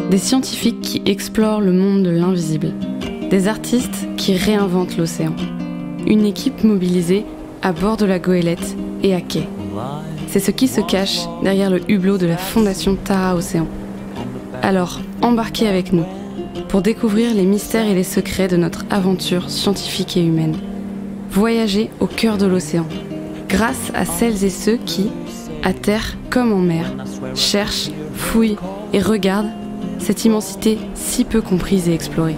Des scientifiques qui explorent le monde de l'invisible. Des artistes qui réinventent l'océan. Une équipe mobilisée à bord de la goélette et à quai. C'est ce qui se cache derrière le hublot de la Fondation Tara Océan. Alors, embarquez avec nous pour découvrir les mystères et les secrets de notre aventure scientifique et humaine. Voyager au cœur de l'océan, grâce à celles et ceux qui, à terre comme en mer, cherchent, fouillent et regardent cette immensité si peu comprise et explorée.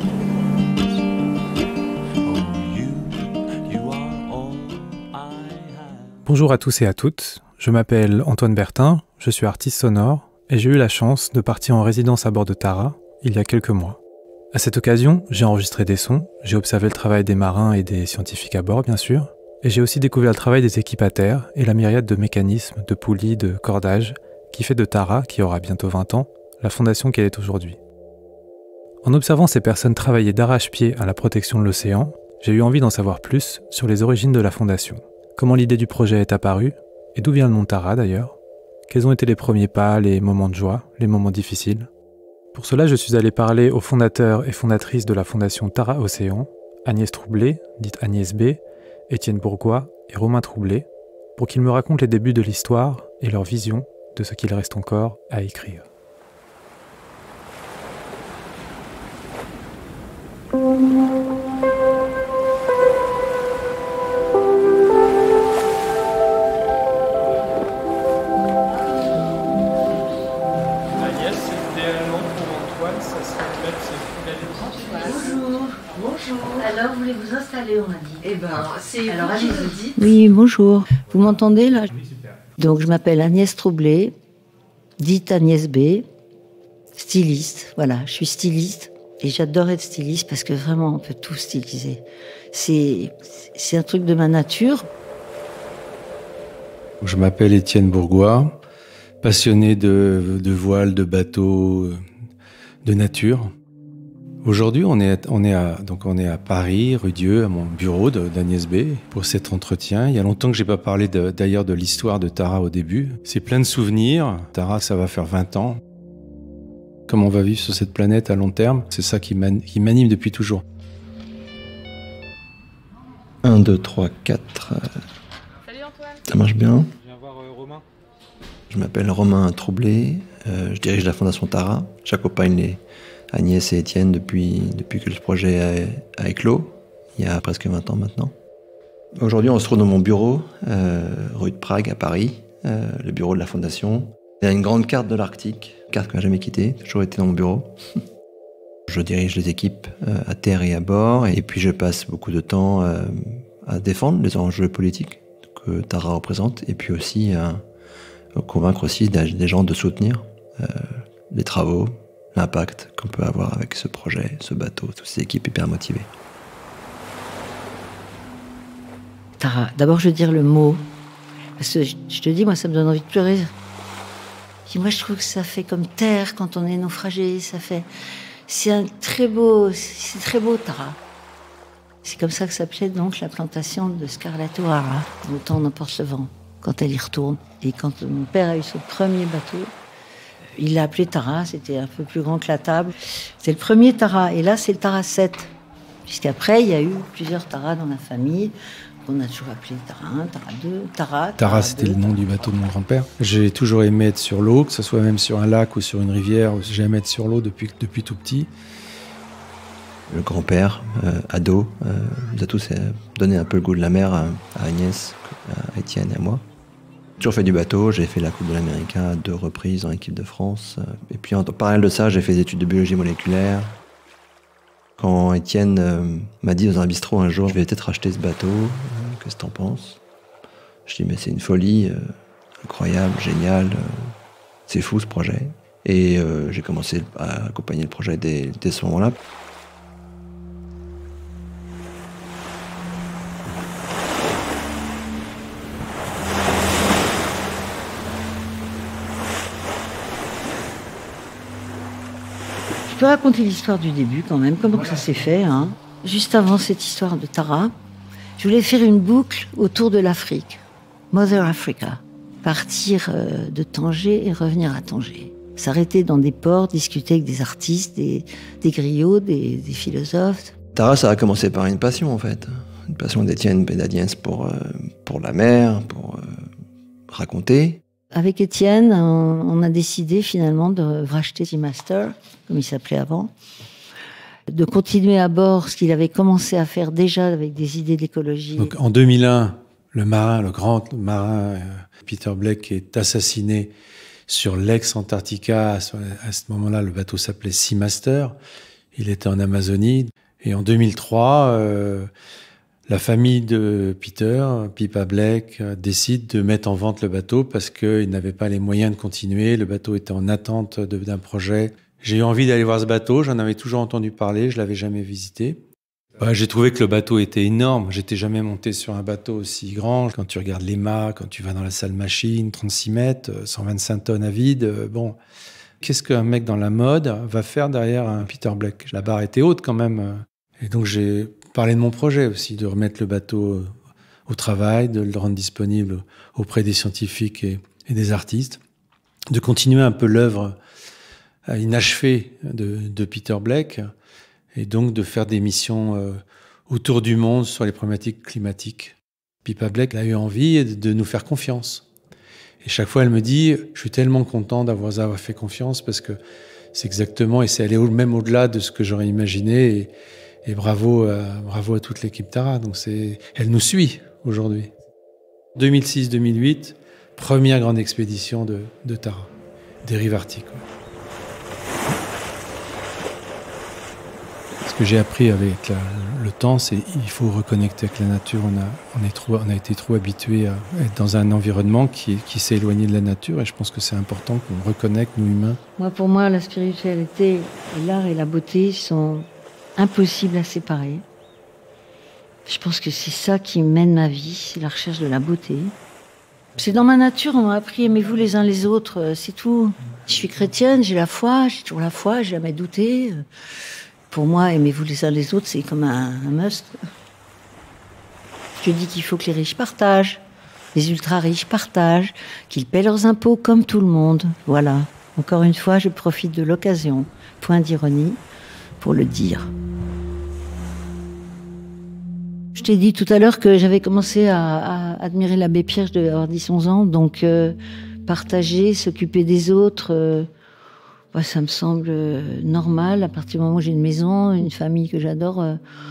Bonjour à tous et à toutes, je m'appelle Antoine Bertin, je suis artiste sonore et j'ai eu la chance de partir en résidence à bord de Tara il y a quelques mois. À cette occasion, j'ai enregistré des sons, j'ai observé le travail des marins et des scientifiques à bord bien sûr, et j'ai aussi découvert le travail des équipes à terre et la myriade de mécanismes, de poulies, de cordages qui fait de Tara, qui aura bientôt 20 ans, la fondation qu'elle est aujourd'hui. En observant ces personnes travailler d'arrache-pied à la protection de l'océan, j'ai eu envie d'en savoir plus sur les origines de la fondation. Comment l'idée du projet est apparue, et d'où vient le nom Tara d'ailleurs. Quels ont été les premiers pas, les moments de joie, les moments difficiles. Pour cela, je suis allé parler aux fondateurs et fondatrices de la fondation Tara Océan, Agnès Troublé, dite Agnès B, Étienne Bourgois et Romain Troublé, pour qu'ils me racontent les débuts de l'histoire et leur vision de ce qu'il reste encore à écrire. Alors, vous voulez vous installer, on m'a dit. Eh ben, c'est... Alors, allez-y. Oui, bonjour. Vous m'entendez, là? Oui, super. Donc, je m'appelle Agnès Troublé, dite Agnès B, styliste. Voilà, je suis styliste. Et j'adore être styliste parce que vraiment, on peut tout styliser. C'est un truc de ma nature. Je m'appelle Étienne Bourgois, passionné de voile, de bateaux, de nature. Aujourd'hui, on est à Paris, rue Dieu, à mon bureau d'Agnès B, pour cet entretien. Il y a longtemps que j'ai pas parlé d'ailleurs de l'histoire de Tara au début. C'est plein de souvenirs. Tara, ça va faire 20 ans. Comment on va vivre sur cette planète à long terme, c'est ça qui m'anime depuis toujours. 1, 2, 3, 4. Salut Antoine. Ça marche bien. Je viens voir Romain. Je m'appelle Romain Troublé. Je dirige la Fondation Tara. J'accompagne Agnès et Étienne depuis que le projet a éclos, il y a presque 20 ans maintenant. Aujourd'hui, on se trouve dans mon bureau, rue de Prague, à Paris, le bureau de la Fondation. Il y a une grande carte de l'Arctique, carte qui m'a jamais quittée, toujours été dans mon bureau. Je dirige les équipes à terre et à bord, et puis je passe beaucoup de temps à défendre les enjeux politiques que Tara représente, et puis aussi à convaincre aussi des gens de soutenir les travaux, l'impact qu'on peut avoir avec ce projet, ce bateau, toutes ces équipes hyper motivées. Tara, d'abord, je veux dire le mot. Parce que je te dis, moi, ça me donne envie de pleurer. Et moi, je trouve que ça fait comme terre quand on est naufragé. C'est très beau, Tara. C'est comme ça que s'appelait donc la plantation de Scarlett O'Hara. Autant n'emporte le vent, quand elle y retourne. Et quand mon père a eu son premier bateau, il l'a appelé Tara, c'était un peu plus grand que la table. C'est le premier Tara, et là c'est le Tara 7. Puisqu'après, il y a eu plusieurs Tara dans la famille, qu'on a toujours appelé Tara 1, Tara 2, Tara. Tara, c'était le nom du bateau de mon grand-père. J'ai toujours aimé être sur l'eau, que ce soit même sur un lac ou sur une rivière, j'ai aimé être sur l'eau depuis tout petit. Le grand-père, ado, nous a tous donné un peu le goût de la mer à Agnès, à Étienne et à moi. J'ai toujours fait du bateau, j'ai fait la Coupe de l'Américain à 2 reprises en équipe de France. Et puis en parallèle de ça, j'ai fait des études de biologie moléculaire. Quand Étienne m'a dit dans un bistrot un jour, je vais peut-être acheter ce bateau, qu'est-ce que t'en penses? Je dis mais c'est une folie, incroyable, génial, c'est fou ce projet. Et j'ai commencé à accompagner le projet dès ce moment-là. Je peux raconter l'histoire du début quand même, comment ça s'est fait. Juste avant cette histoire de Tara, je voulais faire une boucle autour de l'Afrique. Mother Africa. Partir de Tanger et revenir à Tanger. s'arrêter dans des ports, discuter avec des artistes, des griots, des philosophes. Tara, ça a commencé par une passion en fait. Une passion d'Étienne Pédadiens pour la mer, pour raconter. Avec Étienne, on a décidé finalement de racheter Seamaster, comme il s'appelait avant, de continuer à bord ce qu'il avait commencé à faire déjà avec des idées d'écologie. Donc en 2001, le grand marin Peter Blake est assassiné sur l'ex-Antarctica. À ce moment-là, le bateau s'appelait Seamaster. Il était en Amazonie. Et en 2003, la famille de Peter, Pippa Blake, décide de mettre en vente le bateau parce qu'ils n'avaient pas les moyens de continuer. Le bateau était en attente d'un projet. J'ai eu envie d'aller voir ce bateau. J'en avais toujours entendu parler. Je l'avais jamais visité. J'ai trouvé que le bateau était énorme. J'étais jamais monté sur un bateau aussi grand. Quand tu regardes les mâts, quand tu vas dans la salle machine, 36 mètres, 125 tonnes à vide, bon... Qu'est-ce qu'un mec dans la mode va faire derrière un Peter Blake? La barre était haute quand même. Et donc j'ai parlé de mon projet aussi, de remettre le bateau au travail, de le rendre disponible auprès des scientifiques et des artistes, de continuer un peu l'œuvre inachevée de Peter Blake, et donc de faire des missions autour du monde sur les problématiques climatiques. Pippa Blake a eu envie de nous faire confiance. Et chaque fois, elle me dit « Je suis tellement content d'avoir fait confiance parce que c'est exactement, et c'est allé même au-delà de ce que j'aurais imaginé. Et bravo à toute l'équipe Tara. Donc elle nous suit aujourd'hui. 2006-2008, première grande expédition de Tara, des rives arctiques. Ouais. Ce que j'ai appris avec le temps, c'est qu'il faut reconnecter avec la nature. On a été trop habitués à être dans un environnement qui s'est éloigné de la nature, et je pense que c'est important qu'on reconnecte, nous humains. Pour moi, la spiritualité, l'art et la beauté sont impossibles à séparer. Je pense que c'est ça qui mène ma vie, c'est la recherche de la beauté. C'est dans ma nature, on m'a appris, aimez-vous les uns les autres, c'est tout. Je suis chrétienne, j'ai la foi, j'ai toujours la foi, j'ai jamais douté. Pour moi, aimez-vous les uns les autres, c'est comme un must. Je dis qu'il faut que les riches partagent, les ultra-riches partagent, qu'ils paient leurs impôts comme tout le monde. Voilà. Encore une fois, je profite de l'occasion, point d'ironie, pour le dire. Je t'ai dit tout à l'heure que j'avais commencé à admirer l'abbé Pierre, je devais avoir 10-11 ans, donc partager, s'occuper des autres... ça me semble normal. À partir du moment où j'ai une maison, une famille que j'adore,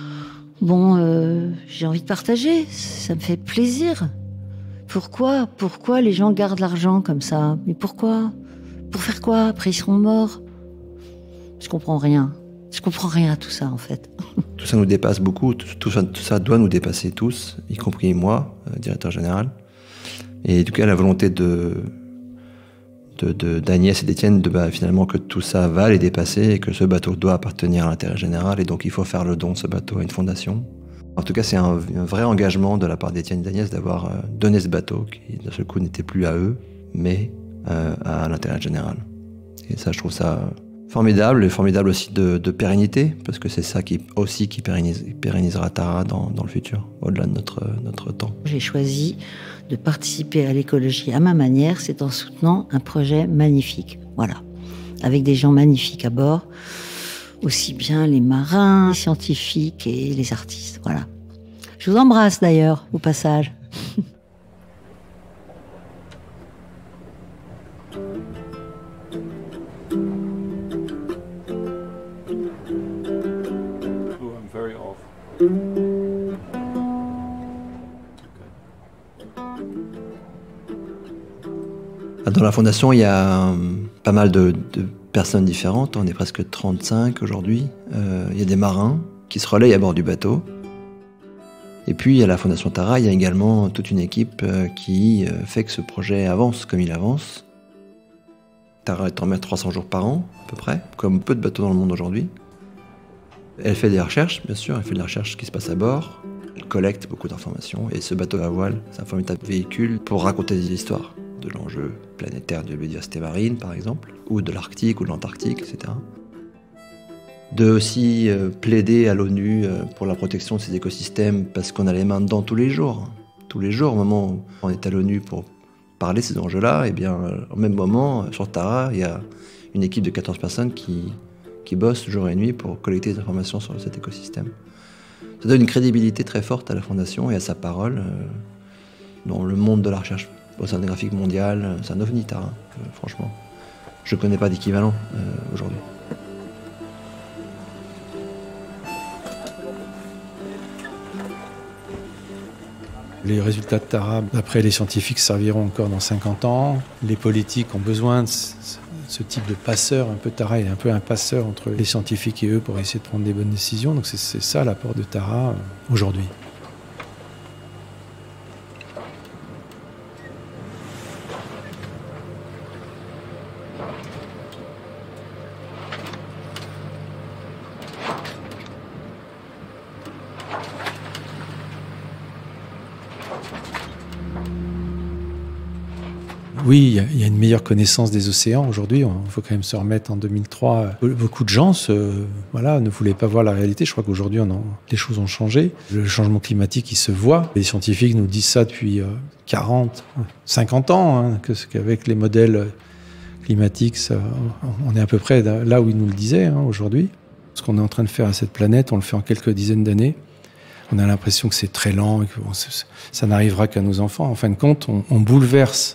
j'ai envie de partager. Ça me fait plaisir. Pourquoi les gens gardent l'argent comme ça? Mais pourquoi? Pour faire quoi? Après, ils seront morts. Je comprends rien. Je comprends rien à tout ça, en fait. Tout ça nous dépasse beaucoup. Tout ça doit nous dépasser tous, y compris moi, directeur général. Et du coup, la volonté d'Agnès et d'Étienne, finalement, que tout ça va les dépasser et que ce bateau doit appartenir à l'intérêt général, et donc il faut faire le don de ce bateau à une fondation. En tout cas, c'est un vrai engagement de la part d'Étienne et d'Agnès d'avoir donné ce bateau qui, d'un seul coup, n'était plus à eux, mais à l'intérêt général. Et ça, je trouve ça formidable, et formidable aussi de pérennité, parce que c'est ça qui pérennisera Tara dans le futur, au-delà de notre temps. J'ai choisi de participer à l'écologie à ma manière, c'est en soutenant un projet magnifique, voilà, avec des gens magnifiques à bord, aussi bien les marins, les scientifiques et les artistes, voilà. Je vous embrasse d'ailleurs, au passage. Dans la fondation, il y a pas mal de personnes différentes. On est presque 35 aujourd'hui. Il y a des marins qui se relayent à bord du bateau. Et puis, à la Fondation Tara, il y a également toute une équipe qui fait que ce projet avance comme il avance. Tara est en mer 300 jours par an, à peu près, comme peu de bateaux dans le monde aujourd'hui. Elle fait des recherches, bien sûr, elle fait de la recherche qui se passe à bord. Elle collecte beaucoup d'informations. Et ce bateau à voile, c'est un formidable véhicule pour raconter des histoires de l'enjeu planétaire de biodiversité marine, par exemple, ou de l'Arctique ou de l'Antarctique, etc. De aussi plaider à l'ONU pour la protection de ces écosystèmes, parce qu'on a les mains dedans tous les jours. Tous les jours, au moment où on est à l'ONU pour parler de ces enjeux-là, et bien, au même moment, sur Tara, il y a une équipe de 14 personnes qui bosse jour et nuit pour collecter des informations sur cet écosystème. Ça donne une crédibilité très forte à la Fondation et à sa parole dans le monde de la recherche océanographique mondiale. C'est un ovni, Tara, franchement. Je ne connais pas d'équivalent aujourd'hui. Les résultats de Tara, d'après les scientifiques, serviront encore dans 50 ans. Les politiques ont besoin de ce type de passeur. Un peu Tara est un peu un passeur entre les scientifiques et eux pour essayer de prendre des bonnes décisions. Donc c'est ça l'apport de Tara aujourd'hui. Oui, il y a une meilleure connaissance des océans aujourd'hui. Il faut quand même se remettre en 2003. Beaucoup de gens ne voulaient pas voir la réalité. Je crois qu'aujourd'hui, les choses ont changé. Le changement climatique, il se voit. Les scientifiques nous disent ça depuis 40, 50 ans, qu'avec les modèles climatiques, on est à peu près là où ils nous le disaient aujourd'hui. Ce qu'on est en train de faire à cette planète, on le fait en quelques dizaines d'années. On a l'impression que c'est très lent et que ça n'arrivera qu'à nos enfants. En fin de compte, on bouleverse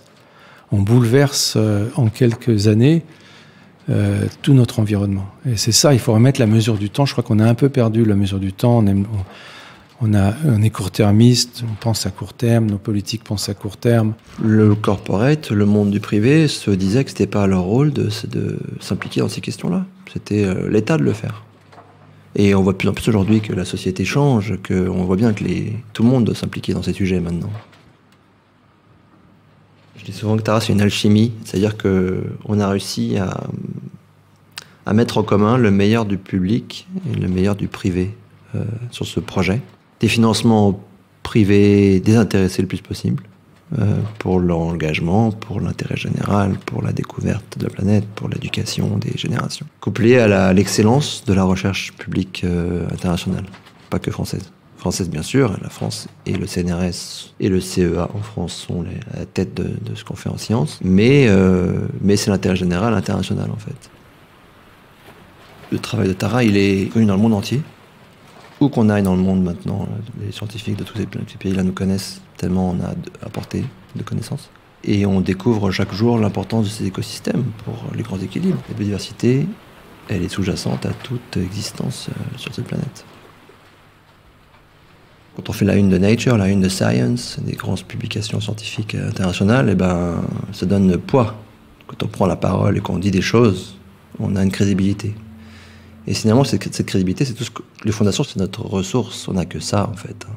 en quelques années tout notre environnement. Et c'est ça, il faut remettre la mesure du temps. Je crois qu'on a un peu perdu la mesure du temps. On est court-termiste, on pense à court terme, nos politiques pensent à court terme. Le corporate, le monde du privé se disait que c'était pas leur rôle de s'impliquer dans ces questions-là. C'était l'État de le faire. Et on voit de plus en plus aujourd'hui que la société change, qu'on voit bien que tout le monde doit s'impliquer dans ces sujets maintenant. Je dis souvent que Tara, c'est une alchimie, c'est-à-dire qu'on a réussi à mettre en commun le meilleur du public et le meilleur du privé sur ce projet. Des financements privés désintéressés le plus possible pour l'engagement, pour l'intérêt général, pour la découverte de la planète, pour l'éducation des générations. Couplé à l'excellence de la recherche publique internationale, pas que française. Française bien sûr, la France et le CNRS et le CEA en France sont à la tête de ce qu'on fait en sciences, mais c'est l'intérêt général international en fait. Le travail de Tara, il est connu dans le monde entier. Où qu'on aille dans le monde maintenant, les scientifiques de tous ces pays-là nous connaissent tellement on a apporté de connaissances. Et on découvre chaque jour l'importance de ces écosystèmes pour les grands équilibres. La biodiversité, elle est sous-jacente à toute existence sur cette planète. Quand on fait la une de Nature, la une de Science, des grandes publications scientifiques internationales, ça donne poids. Quand on prend la parole et qu'on dit des choses, on a une crédibilité. Et finalement, cette crédibilité, c'est tout ce que les fondations, c'est notre ressource. On n'a que ça, en fait.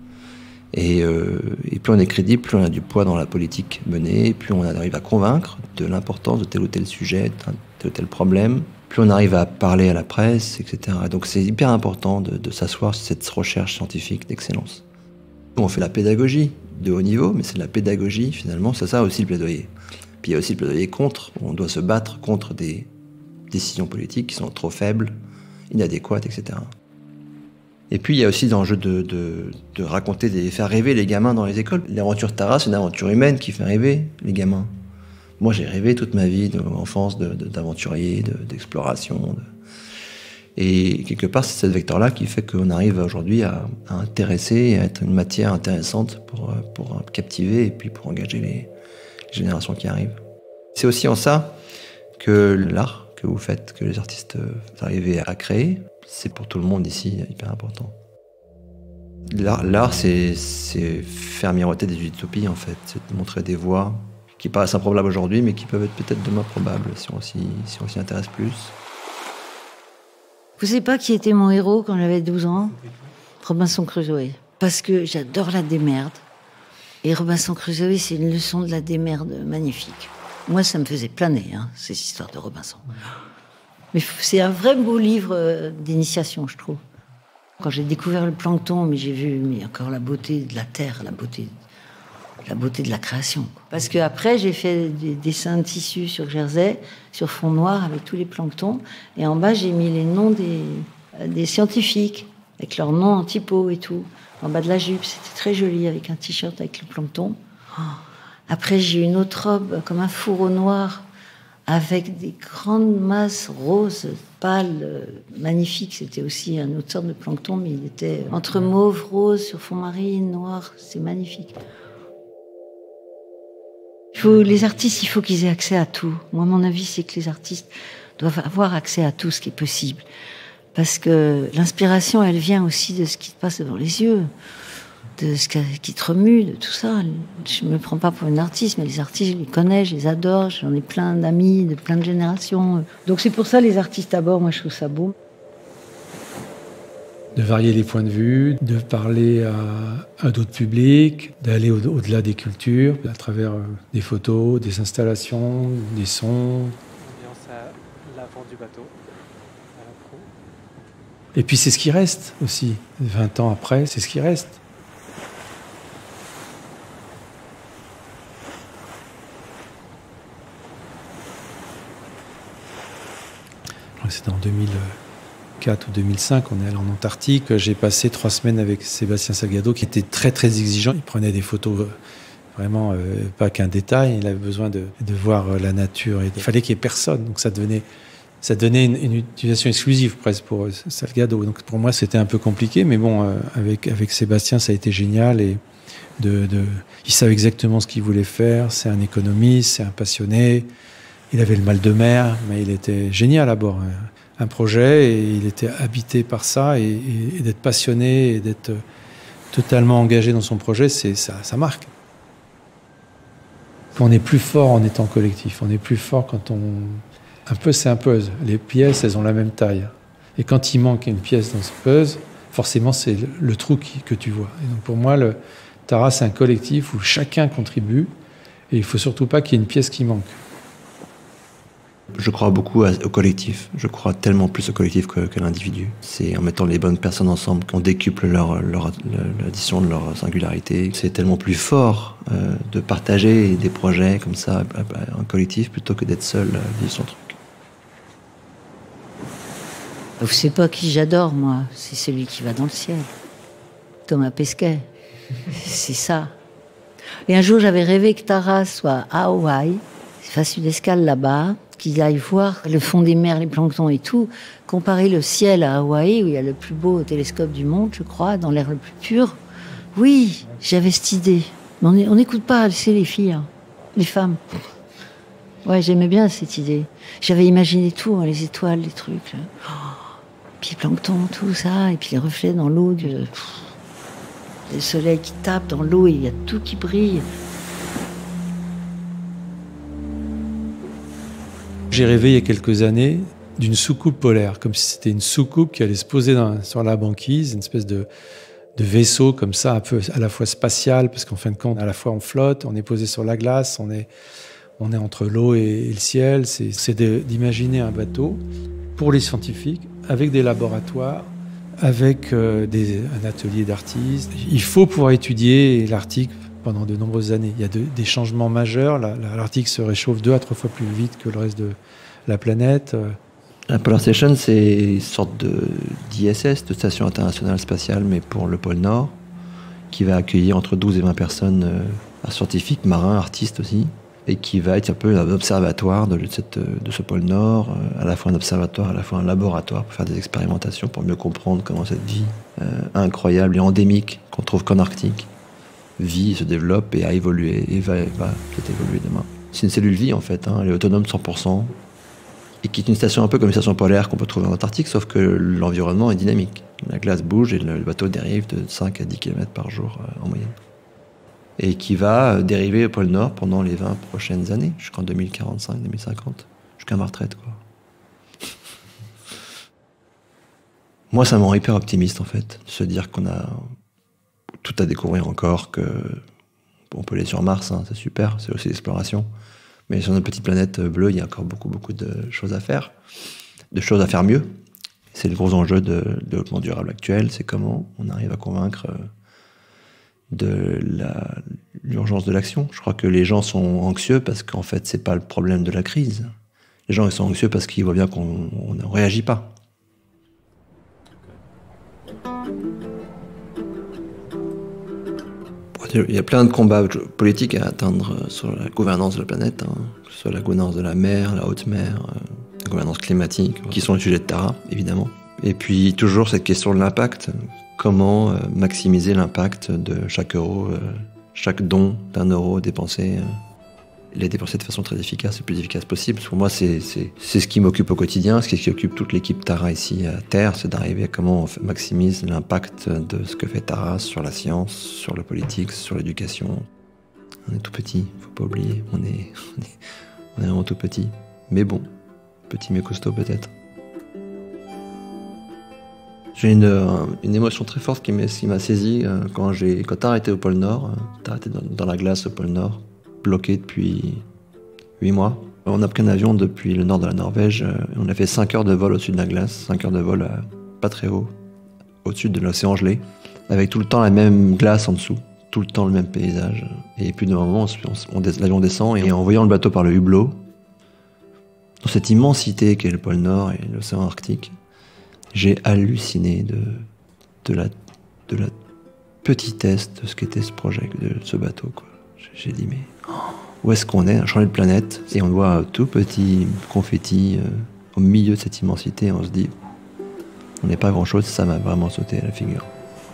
Et plus on est crédible, plus on a du poids dans la politique menée, plus on arrive à convaincre de l'importance de tel ou tel sujet, de tel ou tel problème, plus on arrive à parler à la presse, etc. Donc c'est hyper important de s'asseoir sur cette recherche scientifique d'excellence. On fait la pédagogie de haut niveau, mais c'est de la pédagogie, finalement, c'est ça aussi le plaidoyer. Puis il y a aussi le plaidoyer contre, on doit se battre contre des décisions politiques qui sont trop faibles, inadéquates, etc. Et puis il y a aussi l'enjeu de raconter, faire rêver les gamins dans les écoles. L'aventure Tara, c'est une aventure humaine qui fait rêver les gamins. Moi j'ai rêvé toute ma vie d'enfance d'aventurier, d'exploration. Et quelque part c'est ce vecteur-là qui fait qu'on arrive aujourd'hui à intéresser et à être une matière intéressante pour captiver et puis pour engager les générations qui arrivent. C'est aussi en ça que l'art que vous faites, que les artistes arrivent à créer, c'est pour tout le monde ici hyper important. L'art, c'est faire miroiter des utopies, en fait. C'est de montrer des voies qui paraissent improbables aujourd'hui, mais qui peuvent être peut-être demain probables, si on s'y intéresse plus. Vous savez pas qui était mon héros quand j'avais 12 ans ? Robinson Crusoe. Parce que j'adore la démerde. Et Robinson Crusoe, c'est une leçon de la démerde magnifique. Moi, ça me faisait planer, ces histoires de Robinson. Mais c'est un vrai beau livre d'initiation, je trouve. Quand j'ai découvert le plancton, j'ai vu encore la beauté de la terre, la beauté de la création. Parce qu'après, j'ai fait des dessins de tissu sur Jersey, sur fond noir, avec tous les planctons. Et en bas, j'ai mis les noms des scientifiques, avec leurs noms en typo et tout. En bas de la jupe, c'était très joli, avec un t-shirt avec le plancton. Oh. Après, j'ai une autre robe, comme un fourreau noir, avec des grandes masses roses, pâles, magnifiques. C'était aussi une autre sorte de plancton, mais il était entre mauve, rose, sur fond marine, noir. C'est magnifique. Les artistes, il faut qu'ils aient accès à tout. Moi, mon avis, c'est que les artistes doivent avoir accès à tout ce qui est possible. Parce que l'inspiration, elle vient aussi de ce qui te passe devant les yeux, de ce qui te remue, de tout ça. Je ne me prends pas pour une artiste, mais les artistes, je les connais, je les adore, j'en ai plein d'amis, de plein de générations. Donc c'est pour ça, les artistes à bord, moi, je trouve ça beau. De varier les points de vue, de parler à d'autres publics, d'aller au-delà des cultures, à travers des photos, des installations, des sons. Ambiance à l'avant du bateau, à la proue. Et puis c'est ce qui reste aussi. 20 ans après, c'est ce qui reste. C'était en 2004 ou 2005, on est allé en Antarctique. J'ai passé 3 semaines avec Sébastien Salgado, qui était très très exigeant. Il prenait des photos vraiment pas qu'un détail. Il avait besoin de voir la nature. Et il fallait qu'il n'y ait personne. Donc ça donnait une utilisation exclusive presque pour Salgado. Donc pour moi c'était un peu compliqué, mais bon, avec Sébastien ça a été génial. Et il savait exactement ce qu'il voulait faire. C'est un économiste, c'est un passionné. Il avait le mal de mer, mais il était génial à bord. Un projet, et il était habité par ça, et d'être passionné, et d'être totalement engagé dans son projet, ça marque. On est plus fort en étant collectif. On est plus fort quand on... Un puzzle, c'est un puzzle. Les pièces, elles ont la même taille. Et quand il manque une pièce dans ce puzzle, forcément, c'est le trou que tu vois. Et donc pour moi, le Tara, c'est un collectif où chacun contribue, et il ne faut surtout pas qu'il y ait une pièce qui manque. Je crois beaucoup au collectif. Je crois tellement plus au collectif que l'individu. C'est en mettant les bonnes personnes ensemble qu'on décuple l'addition de leur singularité. C'est tellement plus fort de partager des projets comme ça en collectif plutôt que d'être seul vivre son truc. Vous savez pas qui j'adore, moi. C'est celui qui va dans le ciel. Thomas Pesquet. C'est ça. Et un jour, j'avais rêvé que Tara soit à Hawaï, fasse une escale là-bas, qu'ils aillent voir le fond des mers, les planctons et tout, comparer le ciel à Hawaï, où il y a le plus beau télescope du monde, je crois, dans l'air le plus pur. Oui, j'avais cette idée. Mais on n'écoute pas, c'est les filles, hein, les femmes. Ouais, j'aimais bien cette idée. J'avais imaginé tout, hein, les étoiles, les trucs. Puis les planctons, tout ça, et puis les reflets dans l'eau, le soleil qui tape dans l'eau, et il y a tout qui brille. J'ai rêvé il y a quelques années d'une soucoupe polaire, comme si c'était une soucoupe qui allait se poser sur la banquise, une espèce de vaisseau comme ça, un peu à la fois spatial, parce qu'en fin de compte, à la fois on flotte, on est posé sur la glace, on est entre l'eau et le ciel. C'est d'imaginer un bateau pour les scientifiques, avec des laboratoires, avec un atelier d'artistes. Il faut pouvoir étudier l'Arctique pendant de nombreuses années. Il y a des changements majeurs. L'Arctique se réchauffe 2 à 3 fois plus vite que le reste de la planète. La Polar Station, c'est une sorte d'ISS, de Station internationale spatiale, mais pour le pôle Nord, qui va accueillir entre 12 et 20 personnes, scientifiques, marins, artistes aussi, et qui va être un peu un observatoire de ce pôle Nord, à la fois un observatoire, à la fois un laboratoire pour faire des expérimentations, pour mieux comprendre comment cette vie incroyable et endémique qu'on trouve qu'en Arctique vit, se développe et a évolué, et va peut-être évoluer demain. C'est une cellule vie en fait, hein, elle est autonome 100%, et qui est une station un peu comme une station polaire qu'on peut trouver en Antarctique, sauf que l'environnement est dynamique. La glace bouge et le bateau dérive de 5 à 10 km par jour en moyenne. Et qui va dériver au pôle Nord pendant les 20 prochaines années, jusqu'en 2045, 2050, jusqu'à ma retraite, quoi. Moi, ça me rend hyper optimiste, en fait, de se dire qu'on a tout à découvrir encore, que on peut aller sur Mars, hein, c'est super, c'est aussi l'exploration. Mais sur notre petite planète bleue, il y a encore beaucoup de choses à faire, de choses à faire mieux. C'est le gros enjeu de développement durable actuel, c'est comment on arrive à convaincre de l'urgence de l'action. Je crois que les gens sont anxieux parce qu'en fait, c'est pas le problème de la crise. Les gens ils sont anxieux parce qu'ils voient bien qu'on ne réagit pas. Il y a plein de combats politiques à atteindre sur la gouvernance de la planète, hein, que ce soit la gouvernance de la mer, la haute mer, la gouvernance climatique, qui sont les sujets de Tara, évidemment. Et puis toujours cette question de l'impact. Comment maximiser l'impact de chaque euro, chaque don d'un euro dépensé. Les dépenser de façon très efficace, le plus efficace possible. Pour moi, c'est ce qui m'occupe au quotidien, ce qui occupe toute l'équipe Tara ici à Terre, c'est d'arriver à comment on maximise l'impact de ce que fait Tara sur la science, sur la politique, sur l'éducation. On est tout petit, faut pas oublier, on est vraiment tout petit. Mais bon, petit mais costaud peut-être. J'ai une émotion très forte qui m'a saisi quand Tara était au pôle Nord. Tara était dans la glace au pôle Nord, bloqué depuis 8 mois. On a pris un avion depuis le nord de la Norvège. On a fait 5 heures de vol au-dessus de la glace, 5 heures de vol pas très haut, au-dessus de l'océan gelé, avec tout le temps la même glace en dessous, tout le temps le même paysage. Et puis d'un moment, l'avion descend et en voyant le bateau par le hublot, dans cette immensité qu'est le pôle Nord et l'océan Arctique, j'ai halluciné de la petitesse de ce qu'était ce projet, de ce bateau, quoi. J'ai dit, mais où est-ce qu'on est? On a changé de planète et on voit un tout petit confetti au milieu de cette immensité. On se dit, on n'est pas grand-chose. Ça m'a vraiment sauté à la figure.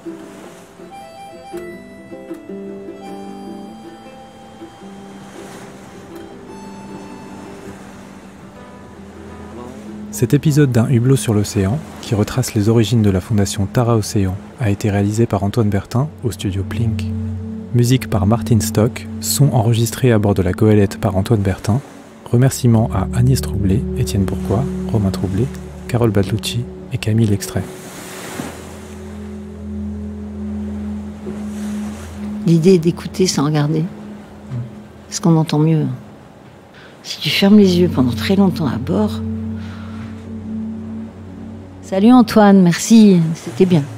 Cet épisode d'un hublot sur l'océan, qui retrace les origines de la fondation Tara Océan, a été réalisé par Antoine Bertin au studio Plink. Musique par Martin Stock, son enregistré à bord de la goélette par Antoine Bertin. Remerciements à Agnès Troublé, Étienne Bourgois, Romain Troublé, Carole Badlucci et Camille L'extrait. L'idée est d'écouter sans regarder, parce qu'on entend mieux. Si tu fermes les yeux pendant très longtemps à bord... Salut Antoine, merci, c'était bien.